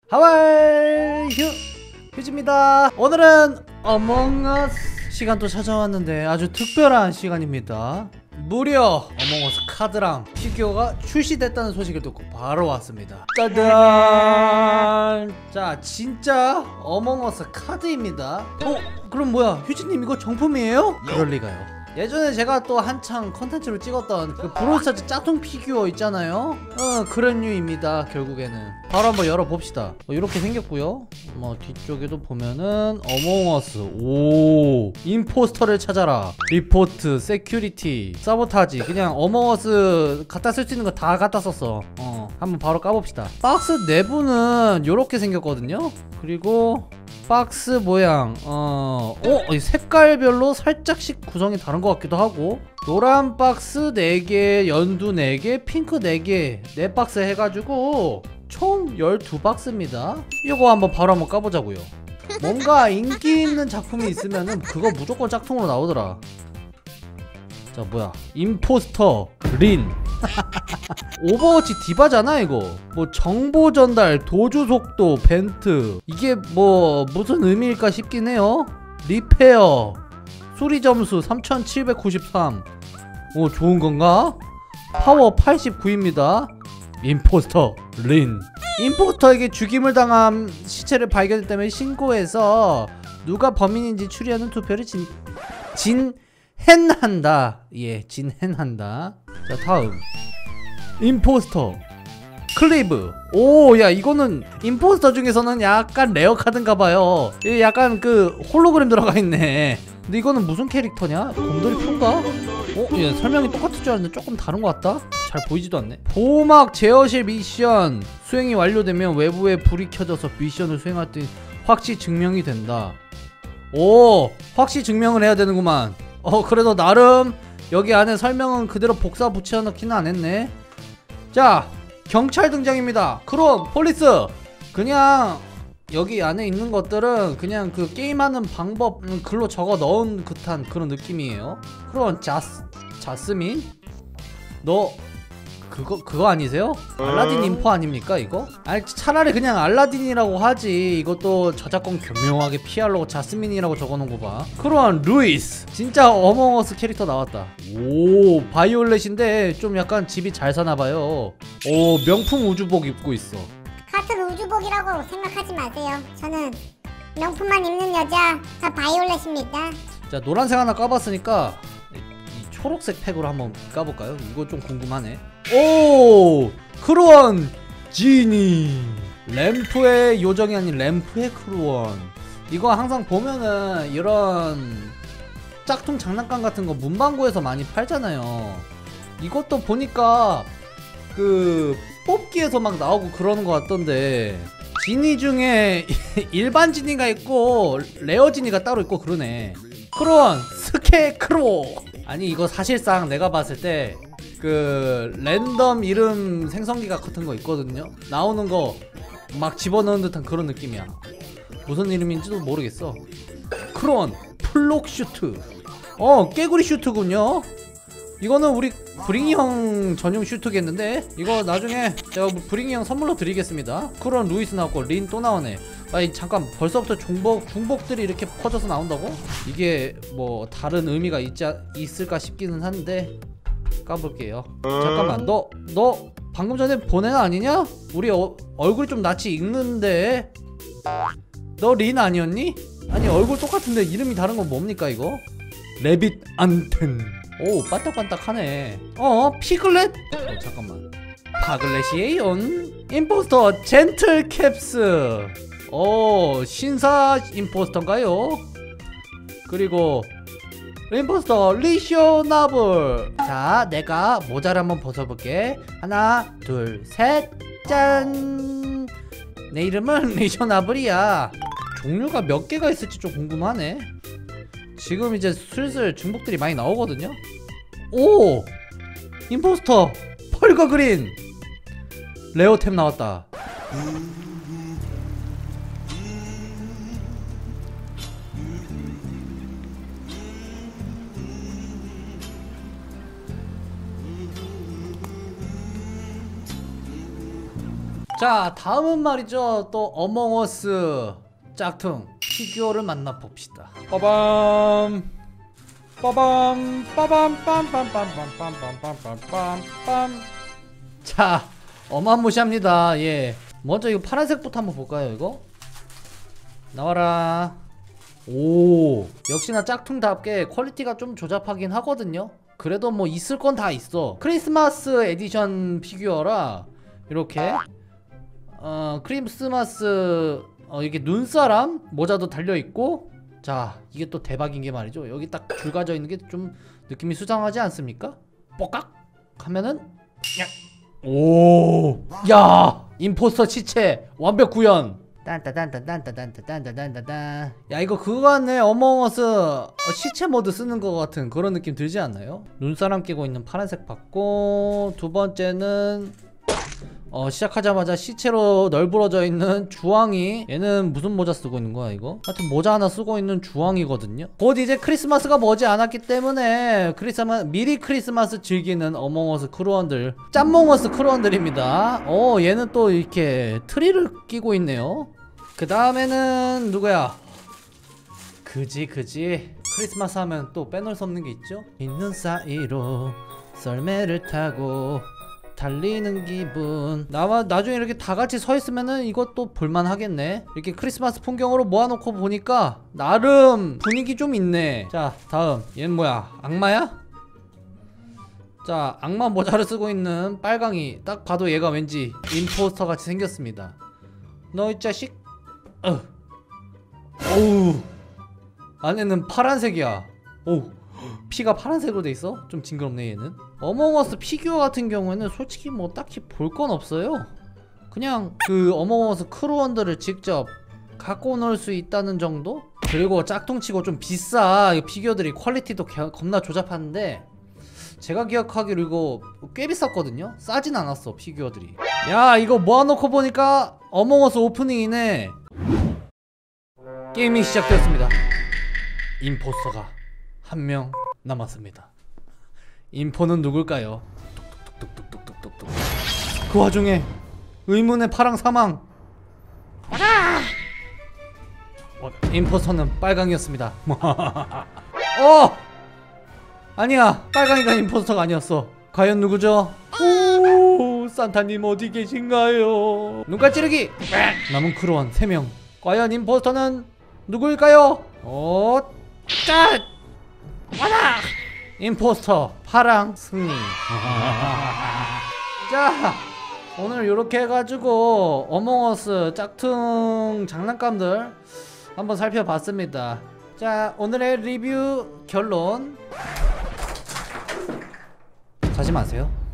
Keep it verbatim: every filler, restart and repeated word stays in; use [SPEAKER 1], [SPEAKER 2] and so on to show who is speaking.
[SPEAKER 1] 하왈 휴 휴지입니다. 오늘은 어몽어스 시간 또 찾아왔는데 아주 특별한 시간입니다. 무려 어몽어스 카드랑 피규어가 출시됐다는 소식을 듣고 바로 왔습니다. 짜잔. 자, 진짜 어몽어스 카드입니다. 어? 그럼 뭐야, 휴지님 이거 정품이에요? 그럴리가요. 예전에 제가 또 한창 컨텐츠로 찍었던 그 브롤스타즈 짝퉁 피규어 있잖아요. 어, 그런 류입니다. 결국에는 바로 한번 열어봅시다. 어, 이렇게 생겼고요. 뭐 뒤쪽에도 보면은 어몽어스, 오 임포스터를 찾아라, 리포트, 세큐리티, 사보타지, 그냥 어몽어스 갖다 쓸 수 있는 거 다 갖다 썼어. 어, 한번 바로 까봅시다. 박스 내부는 이렇게 생겼거든요. 그리고 박스 모양, 어, 어, 색깔별로 살짝씩 구성이 다른 것 같기도 하고, 노란 박스 네 개, 연두 네 개, 핑크 네 개, 네 박스 해가지고 총 열두 박스입니다. 이거 한번 바로 한번 까보자고요. 뭔가 인기 있는 작품이 있으면은 그거 무조건 짝퉁으로 나오더라. 자, 뭐야, 임포스터 린. 오버워치 디바잖아 이거. 뭐 정보 전달, 도주 속도, 벤트, 이게 뭐 무슨 의미일까 싶긴 해요. 리페어, 수리 점수 삼천칠백구십삼. 오, 좋은 건가? 파워 팔십구입니다 임포스터 린. 임포스터에게 죽임을 당한 시체를 발견했다며 신고해서 누가 범인인지 추리하는 투표를 진 진행한다. 예, 진행한다. 자, 다음 임포스터 클리브. 오, 야, 이거는 임포스터 중에서는 약간 레어 카드인가봐요. 약간 그 홀로그램 들어가 있네. 근데 이거는 무슨 캐릭터냐? 곰돌이 표인가? 어? 야, 설명이 똑같을 줄 알았는데 조금 다른 것 같다? 잘 보이지도 않네. 보호막 제어실 미션 수행이 완료되면 외부에 불이 켜져서 미션을 수행할 때 확시 증명이 된다. 오, 확시 증명을 해야 되는구만. 어, 그래도 나름 여기 안에 설명은 그대로 복사 붙여넣기는 안했네. 자, 경찰 등장입니다. 크롬, 폴리스. 그냥 여기 안에 있는 것들은 그냥 그 게임하는 방법 글로 적어 넣은 듯한 그런 느낌이에요. 크롬, 자스, 자스민? 너 그거 그거 아니세요? 알라딘 인포 아닙니까 이거? 아니, 차라리 그냥 알라딘이라고 하지. 이것도 저작권 교묘하게 피하려고 자스민이라고 적어놓은 거 봐. 크로안 루이스. 진짜 어몽어스 캐릭터 나왔다. 오, 바이올렛인데 좀 약간 집이 잘 사나봐요. 오, 명품 우주복 입고 있어.
[SPEAKER 2] 같은 우주복이라고 생각하지 마세요. 저는 명품만 입는 여자, 저 바이올렛입니다.
[SPEAKER 1] 자, 노란색 하나 까봤으니까 초록색 팩으로 한번 까볼까요? 이거 좀 궁금하네. 오, 크루원 지니. 램프의 요정이 아닌 램프의 크루원. 이거 항상 보면은 이런 짝퉁 장난감 같은 거 문방구에서 많이 팔잖아요. 이것도 보니까 그 뽑기에서 막 나오고 그러는 것 같던데, 지니 중에 일반 지니가 있고 레어 지니가 따로 있고 그러네. 크루원 스케크로. 아니, 이거 사실상 내가 봤을 때 그 랜덤 이름 생성기가 같은 거 있거든요. 나오는 거 막 집어넣은 듯한 그런 느낌이야. 무슨 이름인지도 모르겠어. 크론 플록 슈트. 어, 깨구리 슈트군요. 이거는 우리 브링이 형 전용 슈트겠는데? 이거 나중에 제가 브링이 형 선물로 드리겠습니다. 크론 루이스 나왔고 린 또 나오네. 아니, 잠깐, 벌써부터 중복, 중복들이 이렇게 퍼져서 나온다고? 이게 뭐 다른 의미가 있지, 있을까 싶기는 한데 까볼게요. 잠깐만, 너 너 방금 전에 보낸 애 아니냐? 우리 어, 얼굴이 좀 낯이 익는데. 너 린 아니었니? 아니, 얼굴 똑같은데 이름이 다른 건 뭡니까 이거? 레빗 안텐. 오, 반딱반딱하네. 어, 피글렛? 어, 잠깐만, 파글렛이에요. 임포스터 젠틀 캡스. 오, 신사 임포스터인가요? 그리고 임포스터 리쇼나블. 자, 내가 모자를 한번 벗어볼게. 하나, 둘, 셋, 짠. 내 이름은 리쇼나블이야. 종류가 몇 개가 있을지 좀 궁금하네. 지금 이제 슬슬 중복들이 많이 나오거든요. 오, 임포스터 펄거 그린 레어템 나왔다. 자, 다음은 말이죠. 또 어몽어스 짝퉁 피규어를 만나봅시다.
[SPEAKER 3] 빠밤 빠밤 빠밤 빰빰빰빰빰빰빰빰빰빰.
[SPEAKER 1] 자, 어마무시합니다. 예. 먼저 이거 파란색부터 한번 볼까요? 이거 나와라. 오, 역시나 짝퉁답게 퀄리티가 좀 조잡하긴 하거든요. 그래도 뭐 있을 건 다 있어. 크리스마스 에디션 피규어라 이렇게 어 크리스마스 어 이렇게 눈사람 모자도 달려있고. 자, 이게 또 대박인 게 말이죠. 여기 딱 줄 가져 있는 게 좀 느낌이 수상하지 않습니까? 뽀깍 하면은 오, 야, 임포스터 시체 완벽 구현. 딴따단따단따단따단따단따단. 야, 이거 그거 같네. 어몽어스 어, 시체 모드 쓰는 거 같은 그런 느낌 들지 않나요? 눈사람 끼고 있는 파란색 받고, 두 번째는 어 시작하자마자 시체로 널브러져 있는 주황이. 얘는 무슨 모자 쓰고 있는 거야 이거? 하여튼 모자 하나 쓰고 있는 주황이거든요. 곧 이제 크리스마스가 머지 않았기 때문에 크리스마 미리 크리스마스 즐기는 어몽어스 크루원들, 짬몽어스 크루원들입니다. 어, 얘는 또 이렇게 트리를 끼고 있네요. 그 다음에는 누구야? 그지 그지 크리스마스 하면 또 빼놓을 수 없는 게 있죠. 있는 사이로 썰매를 타고 달리는 기분. 나와 나중에 이렇게 다 같이 서 있으면은 이것도 볼만 하겠네. 이렇게 크리스마스 풍경으로 모아놓고 보니까 나름 분위기 좀 있네. 자, 다음 얘는 뭐야? 악마야? 자, 악마 모자를 쓰고 있는 빨강이. 딱 봐도 얘가 왠지 임포스터 같이 생겼습니다. 너 이 자식. 어. 어우, 안에는 파란색이야. 오, 피가 파란색으로 돼 있어? 좀 징그럽네 얘는. 어몽어스 피규어 같은 경우에는 솔직히 뭐 딱히 볼 건 없어요. 그냥 그 어몽어스 크루원들을 직접 갖고 놀 수 있다는 정도? 그리고 짝퉁치고 좀 비싸. 이 피규어들이 퀄리티도 개, 겁나 조잡한데 제가 기억하기로 이거 꽤 비쌌거든요? 싸진 않았어 피규어들이. 야, 이거 모아놓고 보니까 어몽어스 오프닝이네. 게임이 시작되었습니다. 임포스터가 한 명 남았습니다. 인포는 누굴까요? 뚝뚝뚝뚝뚝뚝뚝. 그 와중에 의문의 파랑 사망. 어, 임포스터는 빨강이었습니다. 어! 아니야, 빨강이가 임포스터가 아니었어. 과연 누구죠? 오, 산타님 어디 계신가요? 눈깔 찌르기. 남은 크루원 세 명. 과연 임포스터는 누구일까요? 어, 짜! 와라! 임포스터 파랑 승리. 자, 오늘 이렇게 해가지고 어몽어스 짝퉁 장난감들 한번 살펴봤습니다. 자, 오늘의 리뷰 결론. 사지 마세요.